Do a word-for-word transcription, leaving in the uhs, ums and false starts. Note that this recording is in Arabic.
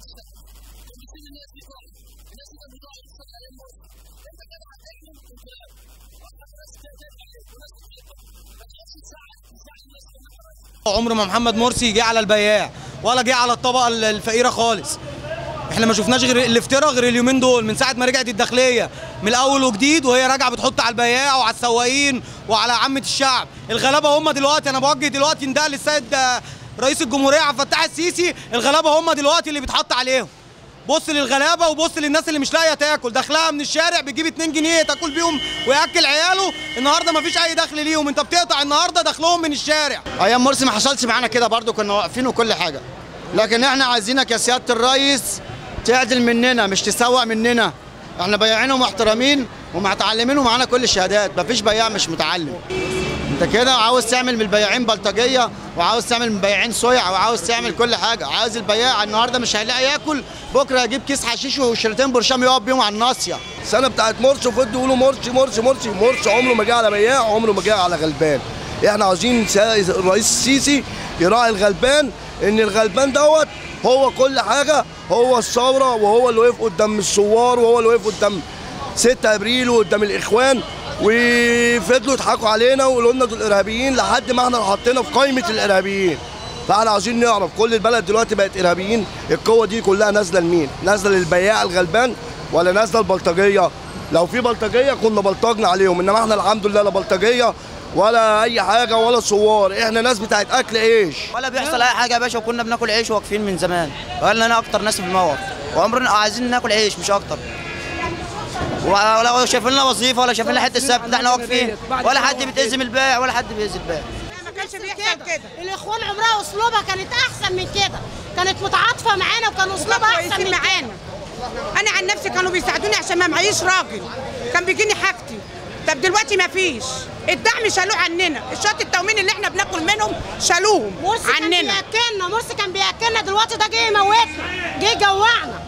عمر ما محمد مرسي جه على البياع ولا جه على الطبقه الفقيره خالص. احنا ما شفناش غير الافتراء غير اليومين دول من ساعه ما رجعت الداخليه من الاول وجديد، وهي راجعه بتحط على البياع وعلى السواقين وعلى عامه الشعب. الغلابه هم دلوقتي، انا بوجه دلوقتي نداء للسيد رئيس الجمهوريه عبد الفتاح السيسي، الغلابه هم دلوقتي اللي بيتحط عليهم. بص للغلابه وبص للناس اللي مش لاقيه تاكل، داخلها من الشارع بتجيب اتنين جنيه تاكل بيهم وياكل عياله. النهارده ما فيش اي دخل ليهم، انت بتقطع النهارده دخلهم من الشارع. ايام مرسي ما حصلش معانا كده برضو، كنا واقفين وكل حاجه، لكن احنا عايزينك يا سياده الريس تعدل مننا مش تسوق مننا. احنا بياعين ومحترمين ومتعلمين ومعانا كل الشهادات، مفيش بياع مش متعلم. انت كده عاوز تعمل من البياعين بلطجيه، وعاوز تعمل من البياعين صيع، وعاوز تعمل كل حاجه. عاوز البياع النهارده مش هيلاقي ياكل، بكره يجيب كيس حشيش وشريطين برشام يقف بيهم على الناصيه. السنه بتاعت مرسي وفضلوا يقولوا مرسي مرسي مرسي مرسي، عمره ما جه على بياع، عمره ما جه على غلبان. احنا عاوزين الرئيس السيسي يراعي الغلبان، ان الغلبان دوت هو كل حاجه، هو الثوره، وهو اللي وقف قدام الثوار، وهو اللي وقف قدام ستة ابريل وقدام الاخوان، وفضلوا يضحكوا علينا ويقولوا لنا دول ارهابيين لحد ما احنا حطينا في قائمه الارهابيين. فاحنا عاوزين نعرف كل البلد دلوقتي بقت ارهابيين، القوه دي كلها نازله لمين؟ نازله للبياع الغلبان ولا نازله البلطجيه؟ لو في بلطجيه كنا بلطجنا عليهم، انما احنا الحمد لله لا بلطجيه ولا اي حاجه ولا صوار، احنا ناس بتاعت اكل عيش. ولا بيحصل اي حاجه يا باشا، وكنا بناكل عيش واقفين من زمان، وقالنا انا اكتر ناس في الموقف، وعمرنا عايزين ناكل عيش مش اكتر. ولا شايفين لنا وظيفه ولا شايفين لنا حته سبت، احنا واقفين ولا حد بيتأذي من البائع ولا حد بيأذي البائع. ما كانش بيحصل كده. الاخوان عمرها اسلوبها كانت احسن من كده، كانت متعاطفه معانا وكان اسلوبها احسن من معانا. انا عن نفسي كانوا بيساعدوني عشان ما معيش راجل، كان بيجيني حاجتي. طب دلوقتي ما فيش، الدعم شالوه عننا، الشط التومين اللي احنا بناكل منهم شالوهم مرسي عننا. كان بياكلنا، مرسي كان بياكلنا، دلوقتي ده جه يموتنا، جه يجوعنا.